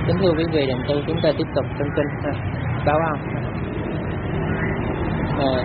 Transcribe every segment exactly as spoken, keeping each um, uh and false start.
Kính thưa quý vị đồng tu, chúng ta tiếp tục trong kinh ha. Báo ông à,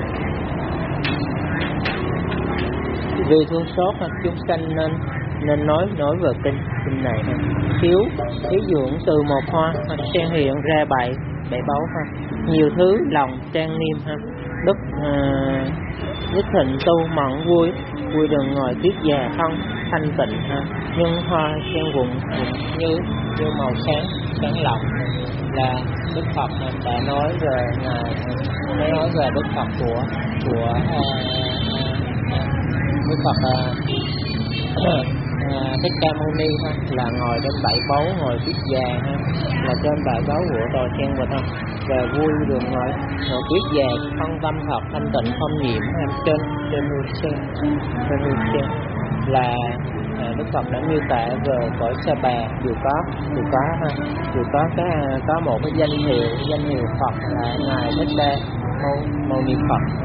vì thương xót ha, chúng sanh nên nên nói nói về kinh kinh này ha. Thiếu ý dưỡng từ một hoa ha, sen hiện ra bảy bảy báu ha. Nhiều thứ lòng trang nghiêm ha. Đức à, Đức thịnh tu mẫn vui vui đừng ngồi tiết già thân thanh tịnh ha. Nhưng hoa sen vùng như như màu sáng sáng lộng là Đức Phật đã nói về ngài đã nói về Đức Phật của của uh, Đức Phật uh, Thích Ca Mâu Ni ha, là ngồi trên bảy báu, ngồi tiết già ha, là trên bảy báu của tòa sen vật ha, và vui đường ngồi ngồi tiết già thân tâm thật thanh tịnh không nhiễm ha, trên trên hương sen trên hương sen là à, Đức Phật đã miêu tả về cõi Sa Bà dù có dù có ha, dù có cái có một cái danh hiệu danh hiệu Phật là ngài Thích Ca Mâu Mâu Ni Phật.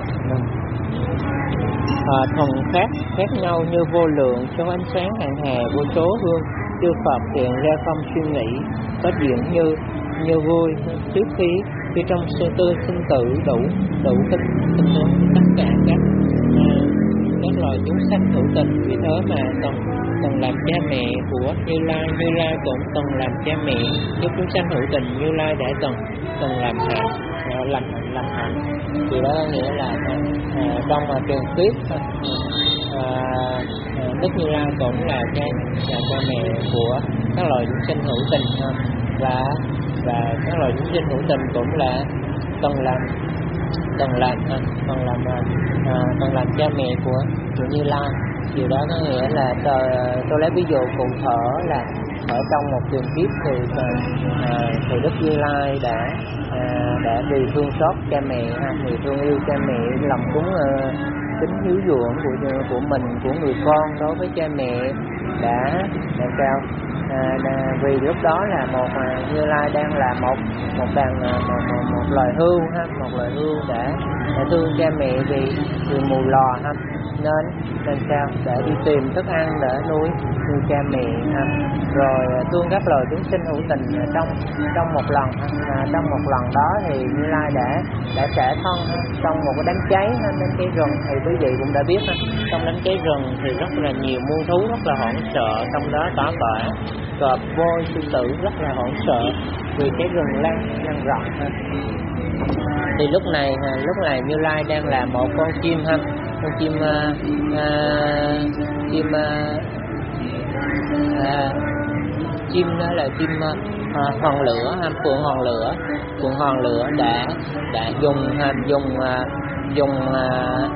À, thần khác khác nhau như vô lượng trong ánh sáng hàng hà vô số hương chư Phật hiện ra không suy nghĩ, có diện như như vui trước khi khi trong sơ tư sinh tử đủ đủ tất tất cả các à, các loài chúng sanh hữu tình. Vì thế mà từng từng làm cha mẹ của Như Lai, Như Lai cũng từng làm cha mẹ giúp chúng sanh hữu tình. Như Lai đã từng từng làm hạnh làm làm hạnh thì đó nghĩa là à, trong à, truyền thuyết à, à, Đức Như Lai cũng là cha là cha mẹ của các loài chúng sinh hữu tình à, và và các loài chúng sinh hữu tình cũng là từng làm từng làm à, từng làm à, từng làm cha mẹ của của Như Lai. Điều đó có nghĩa là tôi, tôi lấy ví dụ cụ thể là ở trong một truyền kiếp thì à, thì Đức Như Lai đã à, đã vì thương xót cha mẹ, vì thương yêu cha mẹ, lòng cúng uh, tính hiếu dưỡng của của mình, của người con đối với cha mẹ đã đã sao à, đã, vì lúc đó là một uh, Như Lai đang là một một đàn uh, một, một, một loài hươu ha, một loài hươu đã, đã thương cha mẹ vì vì mù lò ha, nên nên sao để đi tìm thức ăn để nuôi nuôi cha mẹ ha. Rồi thương các loài chúng sinh hữu tình trong trong một lần à, trong một lần đó thì Như Lai đã đã xả thân ha, trong một cái đám cháy ha, đến cái rừng thì quý vị cũng đã biết ha, trong đám cháy rừng thì rất là nhiều muôn thú rất là hoảng sợ, trong đó có cả cọp voi sư tử rất là hoảng sợ vì cái rừng lan lan rộng ha. Thì lúc này lúc này Như Lai đang là một con chim ha, con chim uh, uh, chim uh, uh, chim đó là chim uh, hòn lửa ha, phượng hòn lửa, phượng hòn lửa đã đã dùng ha, dùng uh, dùng uh,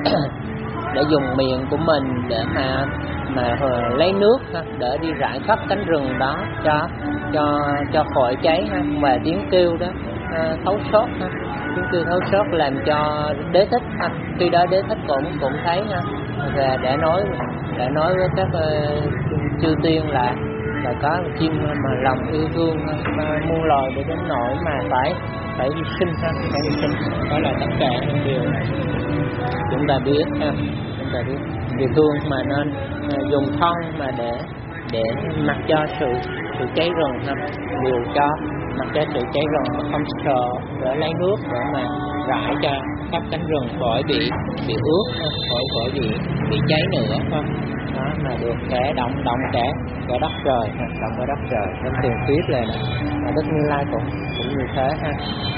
để dùng miệng của mình để mà mà uh, lấy nước ha, để đi rải khắp cánh rừng đó cho cho cho khỏi cháy ha, và tiếng kêu đó uh, thấu xót ha. Tiếng kêu thấu xót làm cho Đế Thích ha, khi đó Đế Thích cũng cũng thấy ha, và đã nói đã nói với các uh, chư tiên là là có chim mà lòng yêu thương mà muôn loài để đến nỗi mà phải phải hy sinh ha, phải hy sinh. Đó là tất cả những điều chúng ta biết ha, chúng ta biết vì thương mà nên uh, dùng thân mà để để mặc cho sự sự cháy rừng ha, điều cho mặc cho sự cháy rừng mà không sợ, để lấy nước để mà rải cho khắp cánh rừng khỏi bị bị ướt, khỏi khỏi bị bị cháy nữa ha. Đó mà được kẻ động động kẻ kẻ đất trời ha, động kẻ đất trời. Trong truyền thuyết là, là Đức Như Lai cũng cũng như thế ha.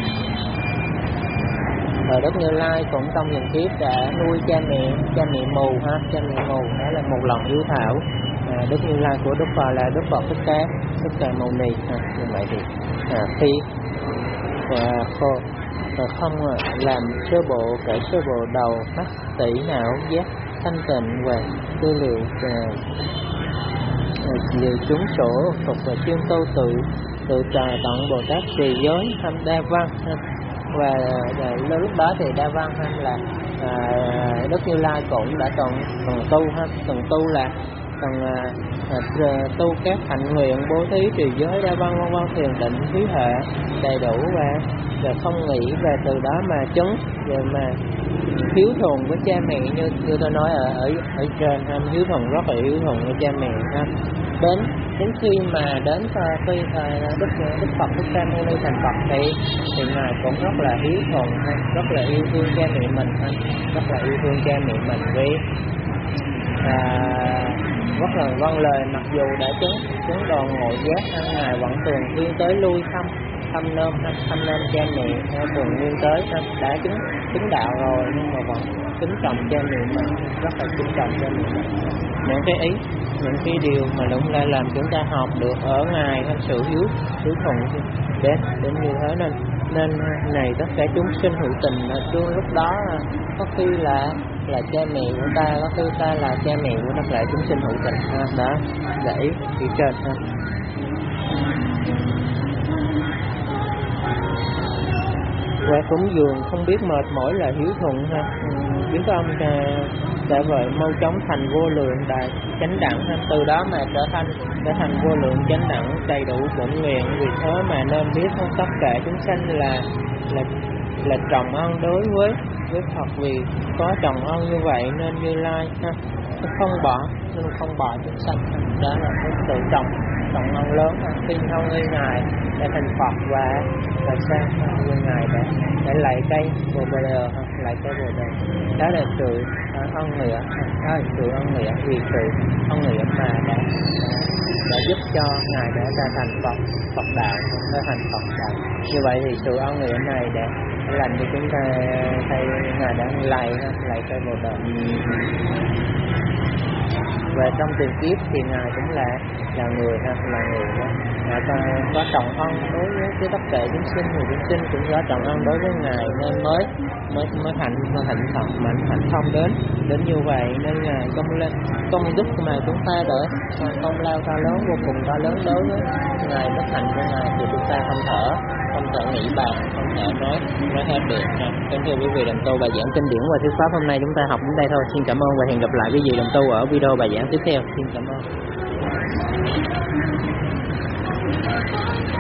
Rồi Đức Như Lai cũng trong truyền thuyết đã nuôi cha mẹ cha mẹ mù ha, cha mẹ mù đó là một lần hiếu thảo. À, Đức Như Lai của Đức Phật là Đức Phật Thích Ca Thích Ca Mâu Ni ha. Như vậy thì à, khi à, khô, à, không à, làm sơ bộ kể sơ bộ đầu mắt tỷ não giác thanh tịnh và tư liệu à, à, liệu chúng sổ phục và chuyên tu tự tự trà tận Bồ Tát trì giới tham đa văn ha. Và à, lúc đó thì đa văn ha là à, Đức Như Lai cũng đã từng từng tu ha, từng tu là từng à, à, tu các hạnh nguyện bố thí trì giới đa văn vân vân, thiền định thí hệ đầy đủ và và không nghĩ, và từ đó mà chứng rồi mà hiếu thuận với cha mẹ như như tôi nói ở ở ở trên ha, hiếu thuận rất là hiếu thuận với cha mẹ ha. Đến đến khi mà đến khi thời đức đức Phật Thích Ca Mâu Ni thành Phật thì thì ngài cũng rất là hiếu thuận, rất là yêu thương cha mẹ mình, rất là yêu thương cha mẹ mình vì à, rất là vâng lời, mặc dù đã chứng chứng đòn ngộ giác, ngài vẫn thường xuyên tới lui thăm thăm nôm thăm nôm cha mẹ, thường xuyên tới, đã chứng chứng đạo rồi nhưng mà vẫn kính trọng cha mẹ mình, rất là kính trọng cha mẹ mình. Những cái ý, những cái điều mà Lũng lại làm chúng ta học được ở ngài sự hiếu hiếu thuận đến đến như thế, nên nên này tất cả chúng sinh hữu tình là trước lúc đó có khi là là cha mẹ của ta, có khi ta là cha mẹ của tất cả chúng sinh hữu tình ha. Đó là ý phía trên ha. Qua cúng dường không biết mệt mỏi là hiếu thuận ha. Biết không, sẽ vậy mau chóng thành vô lượng đại chánh đẳng ha. Từ đó mà trở thành trở thành vô lượng chánh đẳng đầy đủ bổn nguyện. Vì thế mà nên biết không, tất cả chúng sanh là là là trọng ân đối với với Phật, vì có trọng ân như vậy nên Như Lai ha, không bỏ nên không bỏ chúng sanh. Đó là cái sự trọng trọng ân lớn ha. Tin không nghi ngài để thành Phật và và sao như ngài đã để lại cây bồ đề, lại cây bồ đề. Đó là sự ân nghĩa, đó là sự ân nghĩa, vì sự ân nghĩa mà đã đã giúp cho ngài đã ra thành Phật Phật đạo, đã thành Phật đạo. Như vậy thì sự ân nghĩa này để làm cho chúng ta thấy ngài đã lại lại cây bồ đề. Và trong tiền kiếp thì ngài cũng là là người ha, là người ha, ngài có, có trọng ân đối với tất cả chúng sinh, người chúng sinh cũng có trọng ân đối với ngài nên mới mới mới hạnh hạnh phật mà hạnh thông đến đến như vậy, nên ngài công lên công đức mà chúng ta đỡ công lao to lớn, vô cùng to lớn đối với ngài, bất hạnh của ngài thì chúng ta không thở không thể nghĩ bàn, không thể nói nói hết được. Kính thưa quý vị đồng tu, bài giảng kinh điển và thuyết pháp hôm nay chúng ta học đến đây thôi. Xin cảm ơn và hẹn gặp lại quý vị đồng tu ở video bài giảng tiếp theo. Xin cảm ơn.